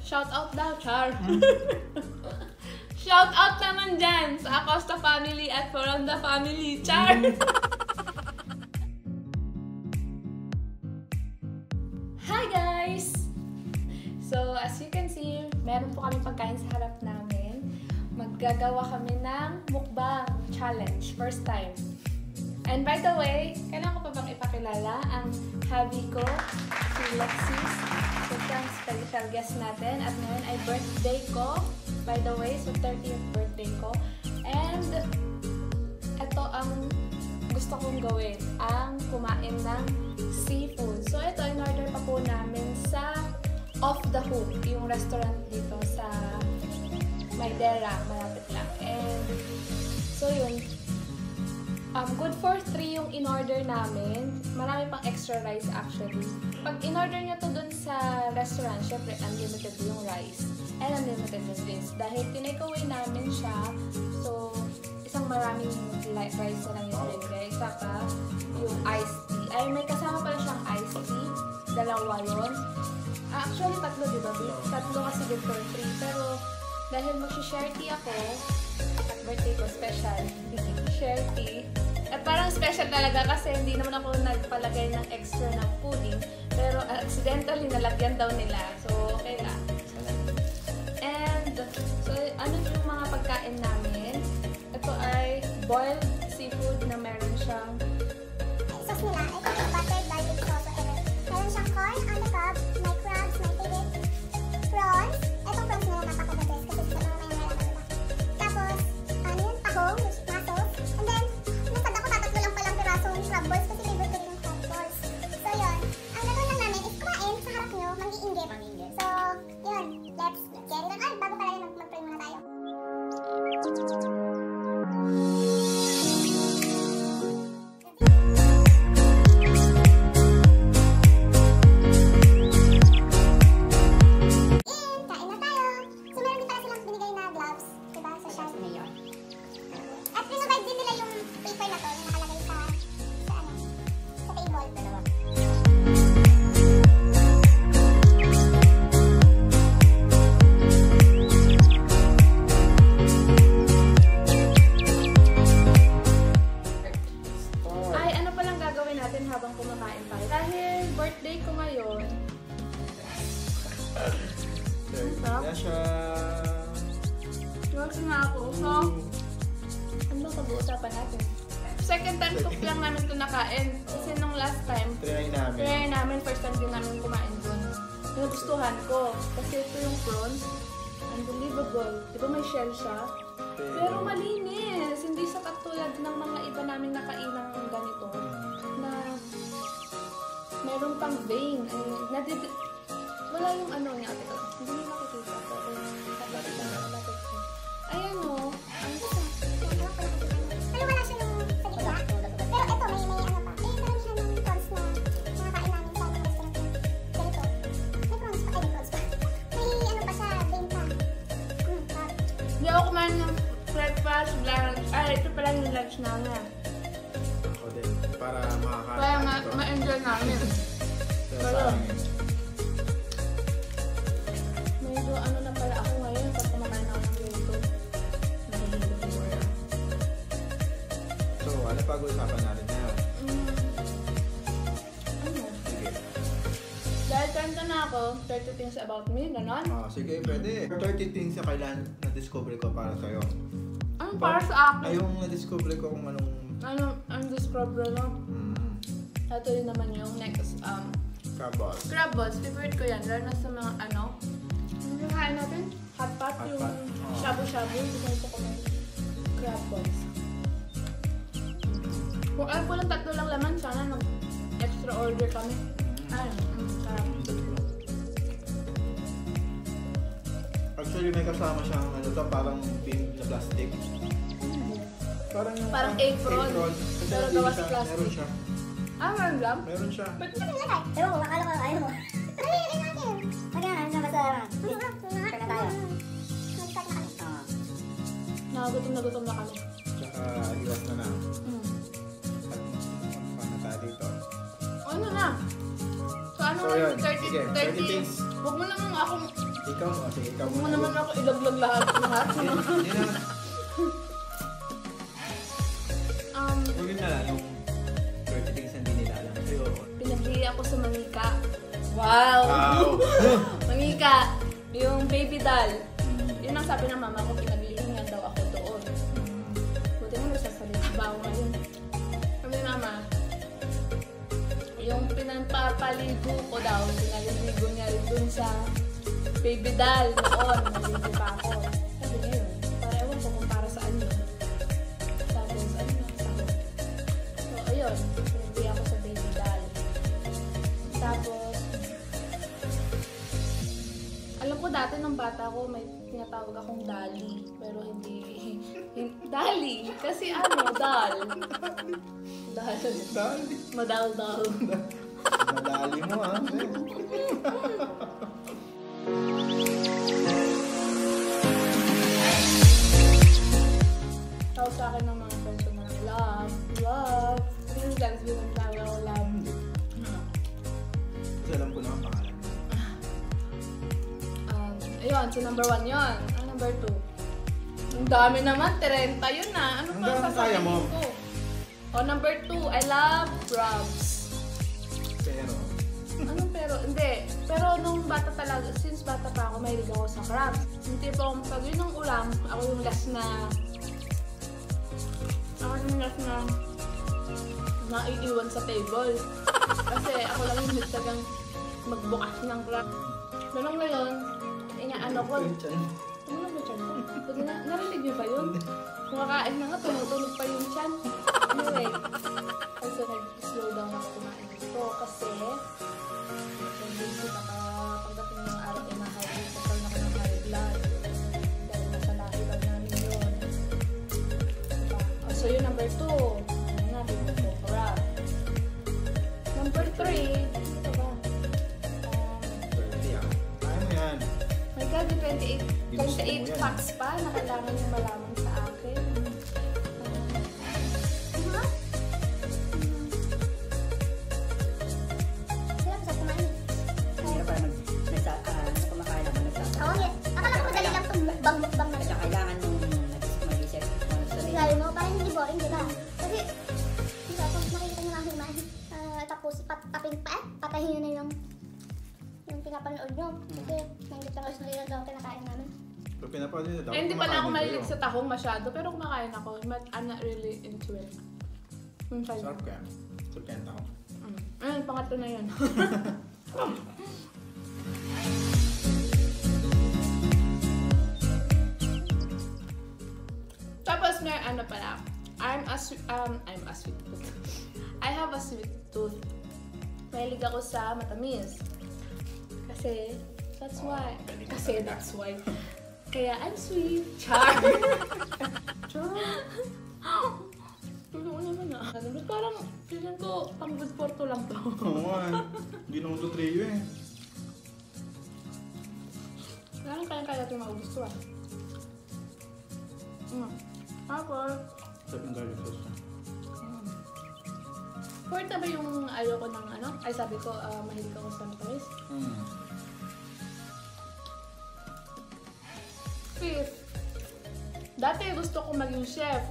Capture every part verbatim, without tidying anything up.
shout out daw, Char. Shout out naman dyan sa Acosta family at Foronda family, Char. Hi guys! So, as you can see, meron po kami pagkain sa harap namin. Maggagawa kami ng mukbang challenge, first time. And by the way, kailangan ko pa bang ipakilala ang hubby ko, si Lexis. So, siya ang special guest natin. At ngayon ay birthday ko. By the way, so thirtieth birthday ko. And ito ang gusto kong gawin, ang kumain ng seafood. So, ito, in-order pa po namin sa Off the Hook, yung restaurant dito sa Maydera, malapit lang. And, so yun. Um, good for three yung in-order namin. Marami pang extra rice actually. Pag in-order nyo to dun sa restaurant, syempre unlimited yung rice and unlimited yung drinks. Dahil tinake away namin siya, so isang maraming rice na lang yung binigay. Saka yung iced tea. Ay, may kasama pala siyang iced tea. Dalawa yun. Ah, actually, tatlo diba? Tatlo kasi good for three. Pero dahil mag-share tea ako, at birthday ko special, share tea. At parang special talaga kasi hindi naman ako nagpalagay ng extra ng pudding. Pero accidentally nalagyan daw nila. So, okay lang. And, so, ano yung mga pagkain namin? Ito ay boiled seafood na meron siyang sauce nila. Ito yung buttered garlic sauce ever. Meron siyang corn on the cob, may crabs, may favorite prawns. Itong prawns nila napaka-the-best kasi ito naman yung meron nila. Tapos, ano yun? Tahong, mussels. And then, nasad ako tatatlo lang palang pirasong crab balls kasi favorite ko rin yung crab balls. So, yun. Ang gagawin lang namin is kumain sa harap nyo, mangi-inggit. So, yun. Let's get it on. Ay, bago pala yun, mag-pray muna tayo. habang kumakain tayo. Dahil birthday ko ngayon. Kaya siya. Kasi nga ako. So, ano ba pag-uusapan natin? Second time cook lang namin ito nakain. Kasi nung last time, try namin. Try namin. First time din namin kumain doon. Nagustuhan ko. Kasi ito yung prawns. Unbelievable. Di ba may shell siya? Pero malinis. Hindi sa katulad ng mga iba namin nakainang ganito. Na meron pang vein. Ay, nadid... Wala yung ano niya. Hindi mo makikita. Ayan o. Ang gusto. Pero wala siya yung sa gitna. Pero ito, may may ano pa. Eh, meron siya ng prawns na nakakain namin sa mga restaurant. Ganito. May prawns pa. Ay, may prawns pa. May ano pa siya, vein pa. Hmm, sarap. Hindi ako kumain ng breakfast, lunch. Ay, ito pala yung lunch namin. Ako din. Para makakain. Kaya ma-enjoy namin. Pero, medyo ano na pala ako ngayon pag kumakain ako ng ganito. So, ano pag-uusapan natin ngayon? Mm. Ano? Sige. Dahil kanta na ako, thirty things about me, ganon. Ah, sige, pwede. thirty things na kailan na-discover ko para sa'yo. Ano para sa akin? Ay, yung na-discover ko kung anong... Ano, ang discover no? Mm. Ito yun naman yung next, um... Crab balls. Crab balls, favorite ko yan. Lalo na sa mga ano... Yung kain natin, hot pot, Hot yung pot. Oh. shabu-shabu. Gusto ko ng crab balls. Kung alam ko lang tatlo lang laman, sana nag-extra order kami. Ay, mm, sarap. Actually, may kasama siyang ano to, parang pink na plastic. Parang yung Parang egg roll. Egg roll. Kasi Pero hindi gawa siya- sa plastic. Meron siya. Ah, meron lang? Meron siya. Ba't Ano yung lagay? Ewan ko, nakala ko ayaw mo. Ano yung lagay natin? Magkano, sama sa... Kaya tayo. Mag-start na kami. Oo. nakagutom na gutom na kami? Tsaka iwas na na. Hmm. At paano tayo dito? Ano na? So ano So, na yun. yung thirty, Sige, thirty, thirty things. Huwag mo naman ako Ikaw mo kasi, ikaw Huwag mo naman ako ilaglag lahat. Lahat. Hindi na. Um, Huwag yun na lang, yung thirty things na hindi nila alam sa'yo. Pinagli ako sa manika. Wow! Wow! Manika! Yung baby doll. Yun ang sabi ng mama ko, pinag-iingan daw ako doon. Buti mo nasasalita ba ako ngayon? Sabi ni mama, yung pinapapaligo ko daw, pinaliligo niya rin dun sa baby doll noon. Naligo pa ako. Sabi niya yun, para ewan ko kung para saan yun. Tapos, ano na, sabi. So, ayun, pinagli ako sa baby doll. Tapos, alam ko dati nung bata ko, may tinatawag akong Dali. Pero hindi, hindi Dali. Kasi ano, Dal. Dal. Dali. Madal-dal. Madali mo ah. Tawag sa akin ng mga friends ko na love, love. Yung guys, binagtawag ako love. Kasi alam ko na ang pangalan. Um, ayun, so number one yun. Ang number two. Ang dami naman, thirty yun na. Ano Ang pa dami kaya mo? sasabihin ko? O, number two, I love rubs. Pero, Ano pero, hindi. Pero nung bata talaga, since bata pa ako, mahilig ako sa crabs. Yung tipong pag yun ang ulam, ako yung last na, ako yung last na naiiwan sa table. Kasi ako lang yung talagang magbukas ng crab. Ganun ngayon, inaano ko, ano lang ba tiyan ko? Pag na, narinig niyo ba yun? Kumakain na nga, tumutunog pa yung tiyan. Anyway, also nag-slow down ako kumain dito kasi nag-busy baka pagdating ng araw ay ma-high blood kasi ako ng high blood dahil nasa lahi lang namin yun. Diba? Oh, so yun number two. Ano na, bigyan ko crab. Number three, ito ba? Um, thirty ah. Kaya mo yan. my God, yung twenty-eight, Ginusto mo twenty-eight yan. facts pa na kailangan yung malaman sa akin. Ano? Kaya ako sa kumain. Kaya pa nag nagsa ah, kumakain ako nagsasama. Oo, yeah. Akala ko madali lang itong mukbang-mukbang na Kaya ito. kailangan mong mag-isip kung ano sa Sabi mo, parang hindi boring, di ba? Kasi, di ba, pag nakita nyo nga humain, ah, tapos pat tapin pa, eh, patahin nyo na yung yung pinapanood nyo. Kasi, nanggit lang gusto nila daw kinakain namin. Pero pinapanood nila daw. Eh, hindi pala ako kumakain mahilig kayo. sa tahong masyado, pero kumakain ako. But I'm not really into it. Mm, fine. Sarap kaya. Sarap kaya ang tao. Mm. Ayun, pangatlo na yun. Tapos may ano pala. I'm a sweet, um, I'm a sweet tooth. I have a sweet tooth. Mahilig ako sa matamis. Kasi, that's why. Kasi, that's why. Kaya, I'm sweet. Char! Char! Tulong naman ah. Ba't parang, feeling ko, pang good for two lang to. Oo nga. Hindi naman ito trio eh. Parang kaya-kaya ito yung maubos to ah. Mm. Tapos, Sarap yung garlic sauce niya. fourth na ba yung ayoko ng ano? Ay, sabi ko, uh, mahilig ako sa matamis. Mm. Fifth, dati gusto ko maging chef.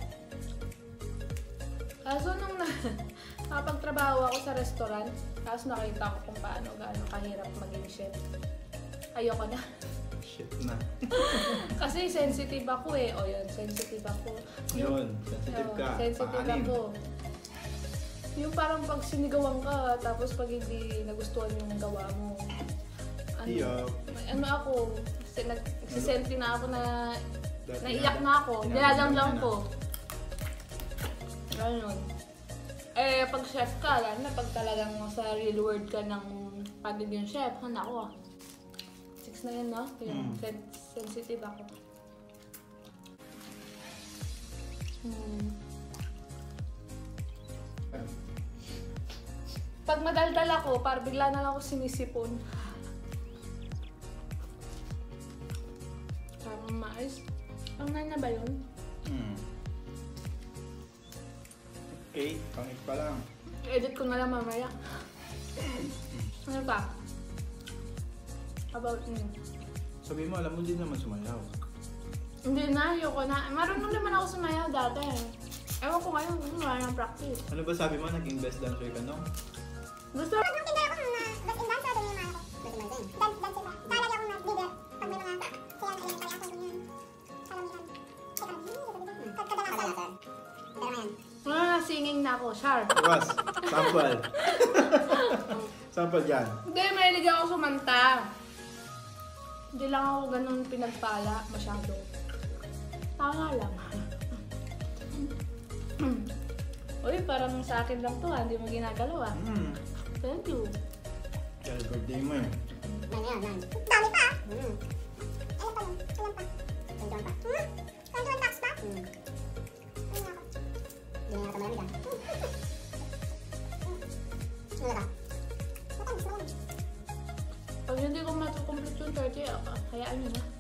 Kaso nung na, nakapagtrabaho ako sa restaurant, tapos nakita ko kung paano gaano kahirap maging chef. Ayoko na. Shit na. Kasi sensitive ako eh. O yun, sensitive ako. Yun, sensitive ka. Oo, sensitive Paanim. ako. Yung parang pag sinigawan ka, tapos pag hindi nagustuhan yung gawa mo. Ano, Iyak. ano ako, kasi nagsisenti na ako na Dahil naiyak na ako. Tinadam- Nilalamlam tinadam ko. Ganun. Eh, pag chef ka, lalo na pag talagang sa real world ka ng pagiging chef, hana ko ah. Six na yun, no? Yung Mm. sen- sensitive ako. Hmm. Pag madaldal ako, parang bigla na lang ako sinisipon. Parang mais. Ang nine na ba yun? Hmm. Eight, pang eight pa lang. Edit ko na lang mamaya. Ano pa? About me. Sabi mo, alam mo din naman sumayaw. Hindi na, ayoko na. Marunong naman ako sumayaw dati. Ewan ko ngayon, wala nang practice. Ano ba sabi mo, naging best dancer ka, no? Gusto Pag yung kinder ako na best in dancer, doon yung mga ako. Best in dancer? Dance, dancer ba? Lalagyan ako na leader. Pag may mga kaya na elementary ako ganyan. Karamihan. Ay, karamihan. Kadalasan. Pero ngayon. Ah, singing na ako, sharp. Was, sample. Sample yan. Hindi, mahilig ako sumanta. Hindi lang ako ganun pinagpala masyado. Tama lang. Uy, parang sa akin lang to ha, hindi mo ginagalaw ah. Mm. Thank you. Kaya birthday mo eh. Yan, yan, yan. Dami pa! Mm. Ilan pa yun? Ilan pa? twenty-one pa. Hmm? twenty-one tax pa? Hmm. Ano nga ako? Hindi nga ito malamig ah. Ano ba? Matamis, malamig. Pag hindi ko matukomplete yung thirty, ah, hayaan nyo na.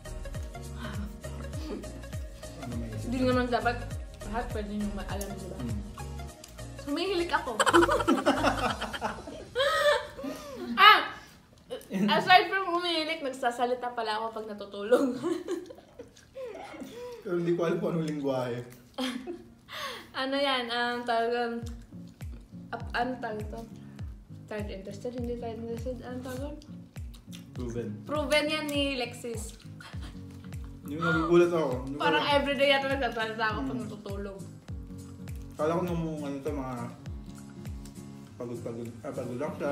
Ano may isip? Hindi naman dapat lahat pwede nyo maalam, diba? Mm. Humihilik ako. ah! Aside from humihilik, nagsasalita pala ako pag natutulog. Pero hindi ko alam kung anong lingwahe. Ano yan? Ang um, talagang... Uh, ano tawag ito? Third interested? Hindi third interested? Ano tawag? Proven. Proven yan ni Lexis. Hindi mo nagugulat ako. Hindi ko Parang alam. everyday yata nagsasalita ako pag natutulog. Kala ko nung ano to, mga pagod-pagod, ah, pagod lang siya.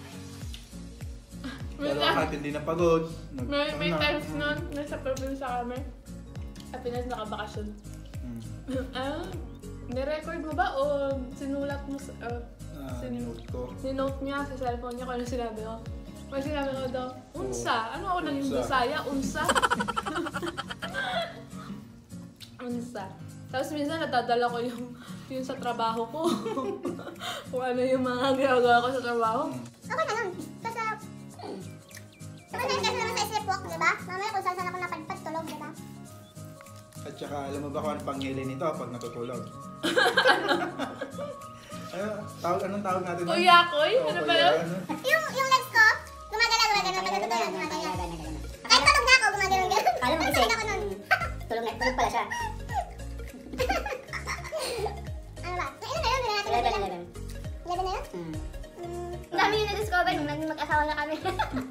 May, Pero kahit hindi na pagod, nag- may, may ano na, times mm. nun, nasa province kami. Sa Pinas nakabakasyon. Mm. ah, nirecord mo ba o sinulat mo sa... Uh, Ah, Sin- note ko. Sinote niya sa cellphone niya kung ano sinabi ko. May sinabi ko daw, unsa? Ano ako naging Unsa. Bisaya? Unsa? Unsa. Tapos minsan natadala ko yung, yung sa trabaho ko. Kung ano yung mga ginagawa ko sa trabaho. Okay na nun. Kasi... Diba na kasi naman sa sleepwalk, diba? Mamaya kung saan saan ako napadpad, tulog, diba? At saka, alam mo ba kung anong panghili nito pag natutulog? Ano? Tawag, anong tawag natin? nun? Uyakoy? Ano ba yun? ano? Yung, yung legs ko, gumagalaw, gumagalaw, pag natutulog, gumagalaw. Kahit tulog na ako, gumagalaw, gumagalaw. Alam mo kasi, Tulog ako nun. tulog na, tulog pala siya. Ano ba? Ilan na yun? Hindi na natin eleven, bilang. eleven. eleven na yun? Hmm. Mm. Ang dami yung na-discover nung naging mag-asawa na kami.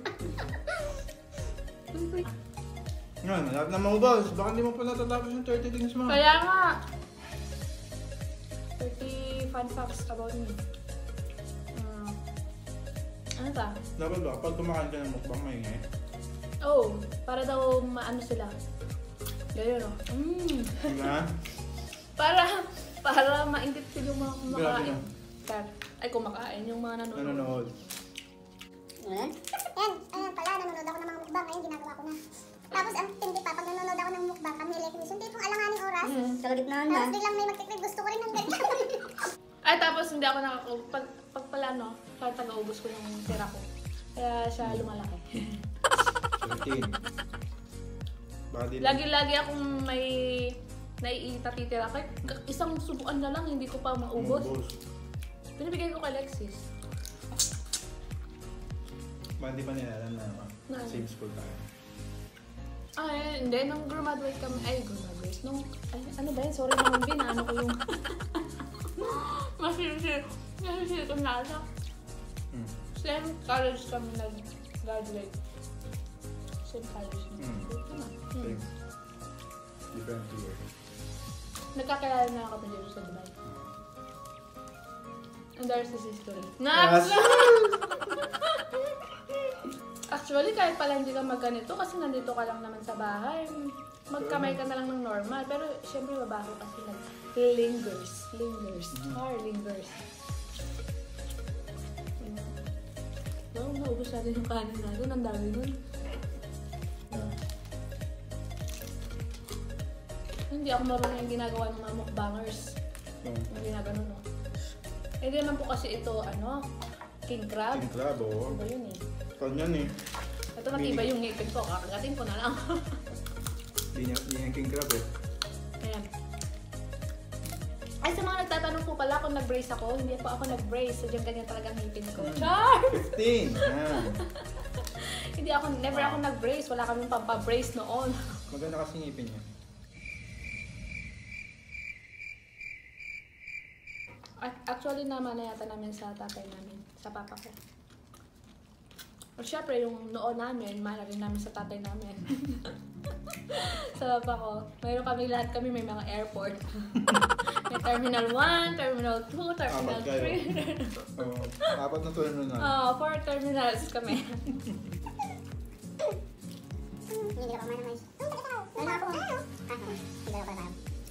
Ngayon, lahat na mga boss. Baka hindi mo pa natatapos yung thirty things mo. Kaya nga. thirty fun facts about me. Uh, ano ba? Dapat ba, pag kumakain ka ng mukbang, maingay. Oh, para daw maano sila. Gano'n no? Mm. Diba? Para, para maingit sila yung mga Grabe kumakain. na. Kar- Ay, kumakain yung mga nanonood. Nanonood. Ayan. Yan, ayan pala, nanonood ako ng mga mukbang, ngayon ginagawa ko na. Tapos ang tindi pa, pag nanonood ako ng mukbang, kami like this, yung tipong alanganing oras. Hmm, kalagitnaan na. Tapos biglang may magtikrib, gusto ko rin ng ganyan. Ay, tapos hindi ako nakaka... Pag, pag pala, no, parang taga-ubos ko yung tira ko. Kaya siya lumalaki. thirteen. Baka di Lagi-lagi akong may naiitatitira. Kahit isang subukan na lang, hindi ko pa maubos. Maubos. Binibigay ko kay Alexis. Baka di pa nila alam na Na. same school tayo. Ay, hindi. Nung graduate kami, ay, graduate. Nung, ay, ano ba yun? Sorry naman, binano ko yung... Masisir. Masisir ko na ata. Hmm. Same college kami nag-graduate. Same college na. Hmm. Hmm. Same. Different year. Nagkakilala na kami dito sa Dubai. And there's this history. Yes. Next! Actually, kahit pala hindi ka magganito kasi nandito ka lang naman sa bahay, magkamay ka na lang ng normal. Pero syempre babaho kasi nag-lingers. Lingers. Car lingers. Wow, naubos natin yung kanin natin. Ang dami nun. Yeah. Hindi ako marunong yung ginagawa ng mga mukbangers. So, Yung ginagano, no? Hindi naman po kasi ito, ano, king crab. King crab, oo. Iba yun eh. Kanyan eh. Ito matibay yung ngipin ko, kakagatin ko na lang. Hindi niya, hindi niya king crab eh. Ayan. Ay, sa mga nagtatanong po pala kung nag-brace ako, hindi po ako nag-brace. Sadyang ganyan talaga ang ngipin ko. Char! fifteen! Yan. Hindi ako, never ako nag-brace. Wala kaming pampabrace noon. Maganda kasi ngipin niya. Actually, naman na yata namin sa tatay namin, sa papa ko. Or syempre, yung noon namin, mahal rin namin sa tatay namin. Sa papa ko, mayroon kami, lahat kami may mga airport. May Terminal one, Terminal two, Terminal three. Oo, apat na terminal na. Oo, four terminals kami. Hindi ka pa man naman. Ano ako? Hindi ka pa tayo.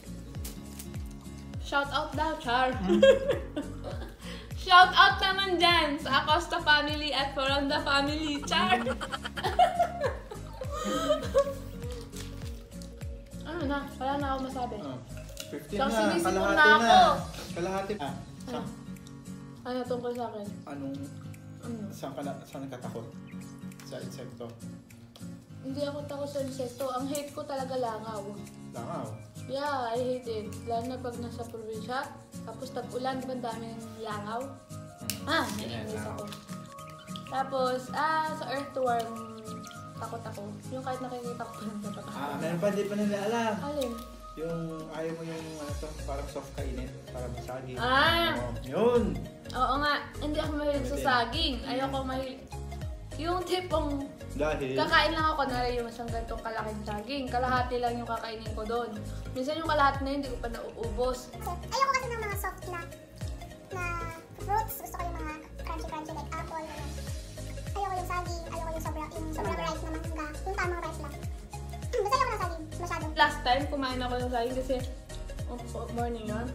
Shout out daw, Char. Shout out naman dyan sa Acosta family at Foranda family, Char. Ano na? Wala na ako masabi. Oh, fifteen So, na, sinisipon kalahati na na. ako. Kalahati na. Ano? Ano tungkol sa akin? Anong, Ano? saan ka na, saan nagkatakot? Sa insekto? Hindi ako takot sa insekto. Ang hate ko talaga langaw. Langaw. Yeah, I hate it. Lalo na pag nasa probinsya. Tapos tag-ulan, di ba daming langaw? Ah, naiinis ako. Tapos, ah, sa earthworm, takot ako. Yung kahit nakikita ko pa lang dapat ako. Ah, meron pa, hindi pa nila alam. Alin? Yung ayaw mo yung ano to, parang soft kainin, parang masagi. Ah! Oo, yun! Oo nga, hindi ako mahilig sa saging. Ayoko mahilig. Yung tipong Dahil, kakain lang ako na yung isang ganitong kalaking saging. Kalahati lang yung kakainin ko doon. Minsan yung kalahati na yun, hindi ko pa nauubos. Ayoko kasi ng mga soft na na fruits. Gusto ko yung mga crunchy-crunchy like apple. Ano. Ayoko yung saging. Ayoko yung sobrang yung sobrang ripe na mangga. Yung tamang ripe lang. Basta ayoko ng saging. Masyado. Last time, kumain ako ng saging kasi oh, morning yun.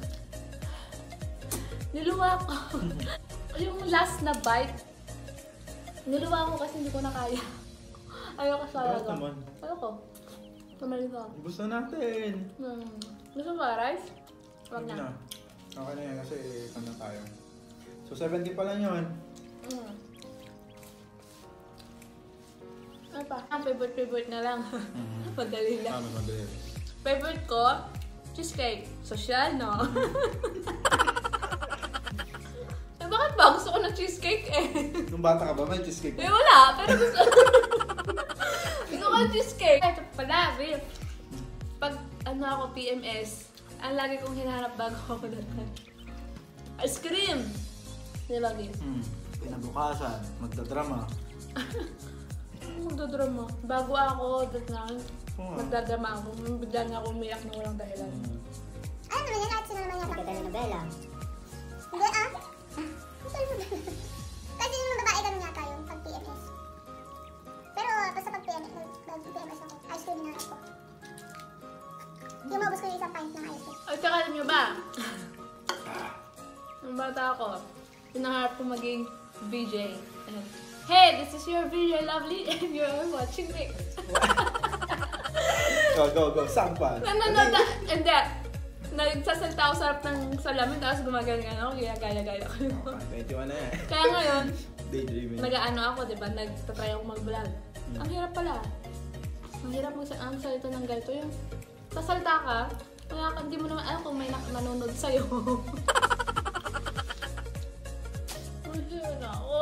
Niluwa ko. Yung last na bite, niluwa ko kasi hindi ko na kaya. Ayoko sa bakit alaga. naman? Ayoko. Tumalig ako. Ubus na natin. Hmm. Gusto mo ba rice? Wag Hindi na. Okay na yan kasi ano tayo. So seventy pa lang yun. Mm. Ano pa? Ah, favorite-favorite na lang. Mm-hmm. Madali lang. Tama, madali. Favorite ko, cheesecake. Social, no? Eh, bakit ba? Gusto ko ng cheesecake eh. Nung bata ka ba, may cheesecake? Eh, wala. Pero gusto gusto ko ng cheesecake. Ito pala, beef. Pag ano ako, P M S, ang lagi kong hinahanap bago ako datan. Ice cream! Di ba, beef? Hmm. Pinabukasan, magdadrama. Magdadrama. Bago ako, datan, Oo. magdadrama ako. Bigla na ako umiyak na walang dahilan. Hmm. Ano naman yan? Kahit sino naman yan. Nagka-telenovela. Hindi ah. Kasi yung mga babae ganun yata yung pag P M S. Pero basta pag P M S, pag P M S ako, ice cream na ako. Yung maubos ko yung isang pint ng ice cream. Ay, tsaka alam nyo ba? Nung bata ako, pinaharap ko maging V J. And, hey, this is your V J Lovely and you're watching me. Go, go, go. Sampan. Nanonood na, and then, nagsasalita ako sa harap ng salamin, tapos gumagano ako, kaya gaya-gaya ko. Okay, twenty-one na yan. Kaya ngayon, Daydreaming. nag-ano ako, di ba? Nagtatry ako mag-vlog. Ang hirap pala. Ang hirap mag ang salita ng ganito. Yung sasalta ka, wala ka, hindi mo naman alam kung may nak- nanonood sa'yo. Ang hirap na ako.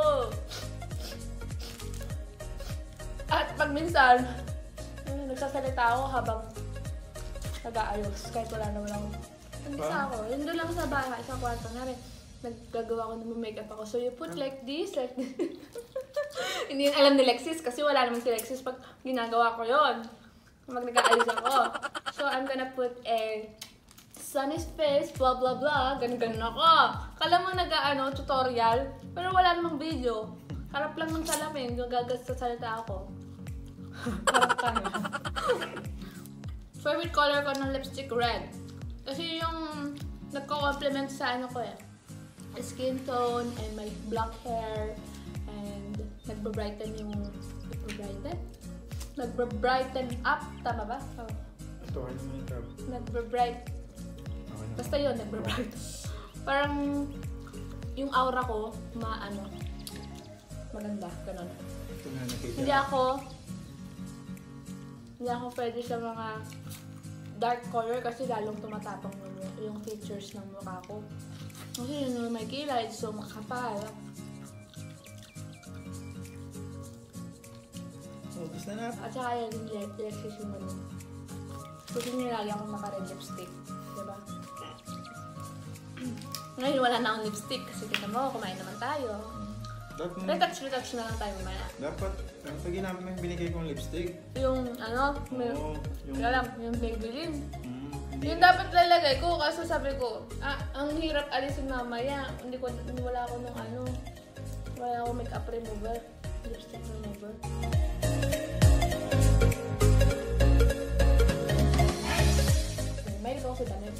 At pag minsan, yun, nagsasalita ako habang nag-aayos, kahit wala naman ako. Nag-isa ako. Yun doon lang sa bahay, sa kwarto na rin. Naggagawa ko ng make-up ako. So you put like this, like this. Hindi yun alam ni Lexis kasi wala naman si Lexis pag ginagawa ko yon. Pag nag-aayos ako. So I'm gonna put a sunny's face, blah blah blah. Ganun-ganun ako. Kala mo nag-ano, tutorial, pero wala namang video. Harap lang ng salamin, gagas sa salita ako. Harap ka na. Favorite color ko ng lipstick, red. Kasi yung nagko-complement sa ano ko eh. Skin tone and my black hair and nagbe-brighten yung nagbe-brighten? Nagbe-brighten up, tama ba? Oh. Ito, ano mo yung tab? Nagbe-bright. Okay na. Basta yun, nagbe-bright. Parang yung aura ko, maano, maganda, ganun. Ito na nakita. Hindi ako, hindi ako pwede sa mga dark color kasi lalong tumatapang yung, yung features ng mukha ko. Kasi yun yung may kilay, so makapal. Kiss na natin. At saka yung Lexus yung ano. Gusto niyo lagi akong naka-red lipstick. Diba? Ngayon wala na akong lipstick kasi kita mo, kumain naman tayo. Dapat, Retouch, retouch na lang tayo mamaya. dapat, ang pag ginamit mo yung binigay kong lipstick. Yung ano, may, Oo, yung... alam, yung Maybelline. Mm, hindi. Yung dapat lalagay ko kasi sabi ko, ah, ang hirap alisin mamaya. Hindi ko, hindi wala ako nung ano, wala ako makeup remover, lipstick remover. May ikaw sa damit.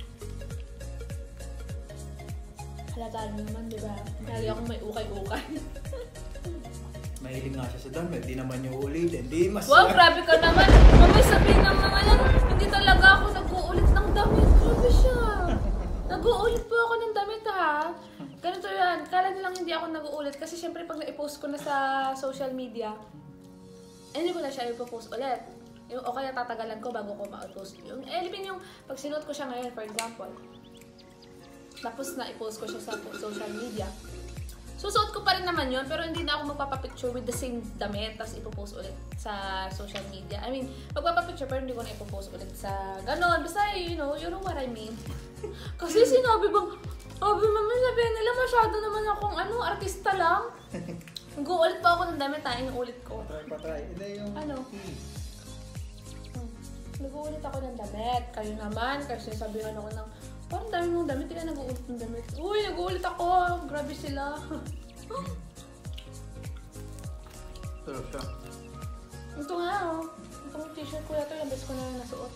Halata naman, di ba? Lagi akong may ukay-ukay. Mahilig nga siya sa damit, di naman niya ulitin. Di mas... Wow, grabe ka naman! Mamay sabihin ng mga yan, hindi talaga ako nag-uulit ng damit. Grabe siya! Nag-uulit po ako ng damit ha. Ganito yan. Kala nilang hindi ako nag-uulit kasi syempre pag na-post ko na sa social media, eh, hindi ko na siya ipopost ulit. Yung, o kaya tatagalan ko bago ko ma-post. Yung, eh, yung pag sinuot ko siya ngayon, for example, tapos na i-post ko siya sa social media, susuot ko pa rin naman yun, pero hindi na ako magpapapicture with the same damit, tapos ipopost ulit sa social media. I mean, magpapapicture pero hindi ko na ipopost ulit sa ganon. Basta, you know, you know what I mean. Kasi sinabi bang, sabi mami, sabihin nila masyado naman akong ano, artista lang. Nag-uulit pa ako ng damit, ha, inuulit ko. Patry, patry. Hindi yung... Ano? Hmm. Nag-uulit ako ng damit. Kayo naman, kasi sabihan ako ng, parang dami mong damit, hindi ka nag-uulit ng damit. Uy, nag-uulit ako! Grabe sila. Sarap siya. Ito nga, oh. Itong t-shirt ko ito, yung best ko na yung nasuot.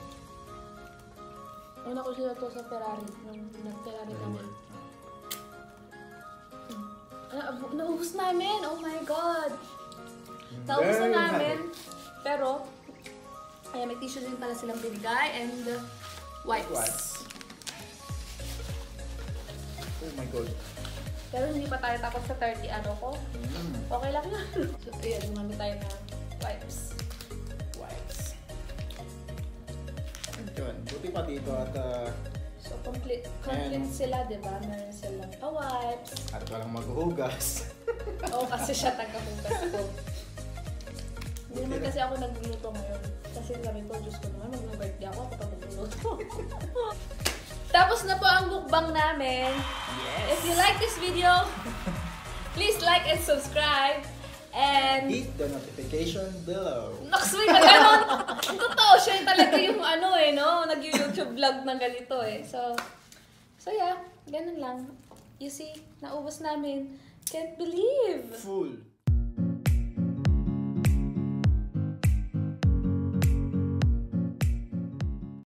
Una ko sila to sa Ferrari, nung nag-Ferrari kami. Hmm. Ah, naubos namin! Oh my God! Naubos na namin. Pero, ayan, may tissue din pala silang binigay and uh, wipes. Wipes. Oh my God. Pero hindi pa tayo tapos sa thirty ano ko. Mm. Okay lang yan. So, ayan, gumamit tayo ng wipes. Wipes. Yun, buti pa dito at uh, So, complete, complete Ayan. sila, di ba? Meron silang pa-wipes. at walang maghuhugas. Oo, kasi siya taga-hugas ko. Hindi naman kasi ako nagluluto ngayon. Kasi sabi ko, Diyos ko naman, mag-birthday ako kapag nagluluto. Tapos na po ang mukbang namin. Yes! If you like this video, please like and subscribe. And Hit the notification below. next week, mag-anon. Ang totoo, siya talaga yung ano eh, no? Nag-YouTube vlog ng ganito eh. So, so yeah, ganun lang. You see, naubos namin. Can't believe. Full.